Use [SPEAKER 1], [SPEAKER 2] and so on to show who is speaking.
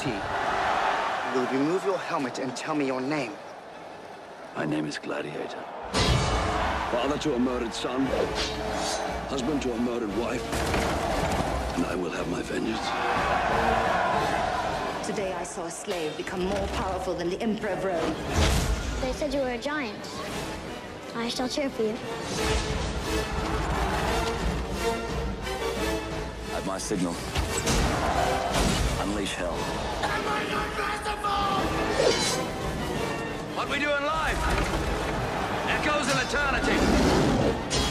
[SPEAKER 1] guarantee.
[SPEAKER 2] Will you remove your helmet and tell me your name?
[SPEAKER 3] My name is Gladiator. Father to a murdered son, husband to a murdered wife, and I will have my vengeance.
[SPEAKER 4] Today I saw a slave become more powerful than the Emperor of Rome.
[SPEAKER 5] They said you were a giant. I shall cheer for you.
[SPEAKER 6] At my signal, unleash hell.
[SPEAKER 3] What we doing live? Echoes of eternity.